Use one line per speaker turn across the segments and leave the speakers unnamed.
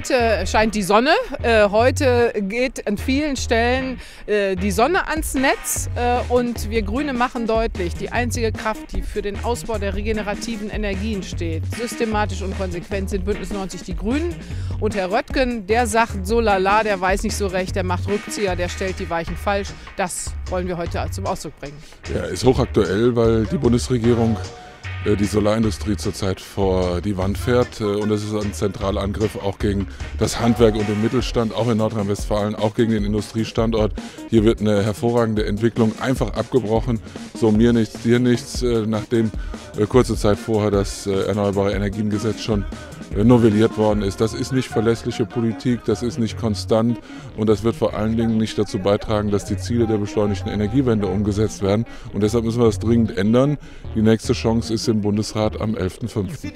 heute scheint die Sonne. Heute geht an vielen Stellen die Sonne ans Netz. Und wir Grüne machen deutlich, die einzige Kraft, die für den Ausbau der regenerativen Energien steht, systematisch und konsequent, sind Bündnis 90 die Grünen. Und Herr Röttgen, der sagt so lala, der weiß nicht so recht, der macht Rückzieher, der stellt die Weichen falsch. Das wollen wir heute zum Ausdruck bringen.
Ja, ist hochaktuell, weil die Bundesregierung die Solarindustrie zurzeit vor die Wand fährt. Und das ist ein zentraler Angriff auch gegen das Handwerk und den Mittelstand, auch in Nordrhein-Westfalen, auch gegen den Industriestandort. Hier wird eine hervorragende Entwicklung einfach abgebrochen. So mir nichts, dir nichts, nachdem kurze Zeit vorher das Erneuerbare Energiengesetz schon novelliert worden ist. Das ist nicht verlässliche Politik, das ist nicht konstant und das wird vor allen Dingen nicht dazu beitragen, dass die Ziele der beschleunigten Energiewende umgesetzt werden. Und deshalb müssen wir das dringend ändern. Die nächste Chance ist im Bundesrat am 11.05.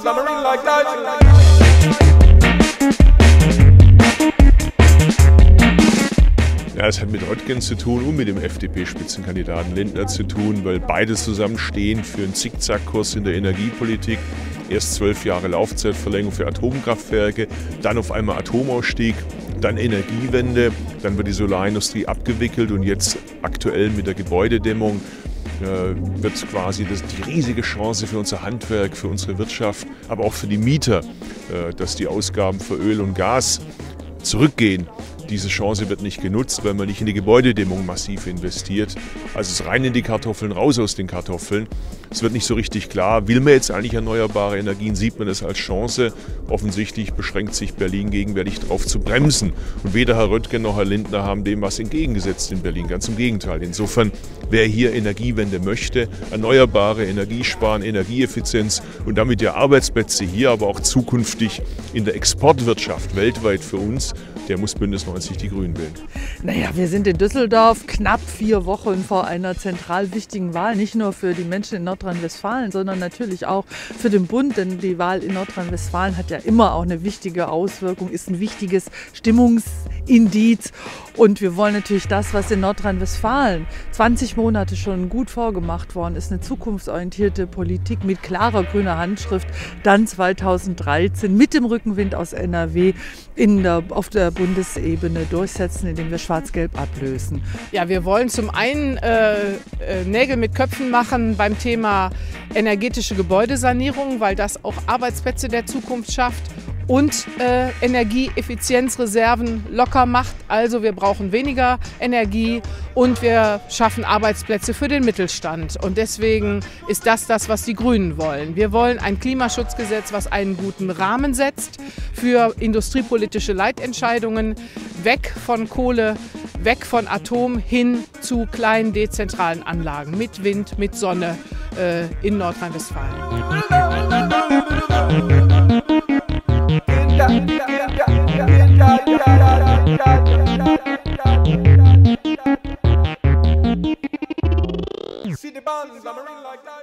Ja, es hat mit Röttgen zu tun und mit dem FDP-Spitzenkandidaten Lindner zu tun, weil beide zusammenstehen für einen Zickzackkurs in der Energiepolitik. Erst 12 Jahre Laufzeitverlängerung für Atomkraftwerke, dann auf einmal Atomausstieg, dann Energiewende, dann wird die Solarindustrie abgewickelt und jetzt aktuell mit der Gebäudedämmung wird quasi die riesige Chance für unser Handwerk, für unsere Wirtschaft, aber auch für die Mieter, dass die Ausgaben für Öl und Gas zurückgehen. Diese Chance wird nicht genutzt, weil man nicht in die Gebäudedämmung massiv investiert. Also es ist rein in die Kartoffeln, raus aus den Kartoffeln. Es wird nicht so richtig klar, will man jetzt eigentlich erneuerbare Energien, sieht man das als Chance. Offensichtlich beschränkt sich Berlin gegenwärtig darauf zu bremsen. Und weder Herr Röttgen noch Herr Lindner haben dem was entgegengesetzt in Berlin, ganz im Gegenteil. Insofern, wer hier Energiewende möchte, erneuerbare Energiesparen, Energieeffizienz und damit ja Arbeitsplätze hier, aber auch zukünftig in der Exportwirtschaft weltweit für uns, der muss Bündnis 90 die Grünen wählen.
Naja, wir sind in Düsseldorf knapp 4 Wochen vor einer zentral wichtigen Wahl, nicht nur für die Menschen in Nordrhein-Westfalen, sondern natürlich auch für den Bund, denn die Wahl in Nordrhein-Westfalen hat ja immer auch eine wichtige Auswirkung, ist ein wichtiges Stimmungsindiz und wir wollen natürlich das, was in Nordrhein-Westfalen 20 Monate schon gut vorgemacht worden ist, eine zukunftsorientierte Politik mit klarer grüner Handschrift, dann 2013 mit dem Rückenwind aus NRW auf der Bundesebene durchsetzen, indem wir Schwarz-Gelb ablösen.
Ja, wir wollen zum einen Nägel mit Köpfen machen beim Thema energetische Gebäudesanierung, weil das auch Arbeitsplätze der Zukunft schafft und Energieeffizienzreserven locker macht. Also wir brauchen weniger Energie und wir schaffen Arbeitsplätze für den Mittelstand. Und deswegen ist das, was die Grünen wollen. Wir wollen ein Klimaschutzgesetz, was einen guten Rahmen setzt für industriepolitische Leitentscheidungen, weg von Kohle, weg von Atom hin zu kleinen dezentralen Anlagen mit Wind, mit Sonne in Nordrhein-Westfalen.
See the bonds, I'm a ring like that.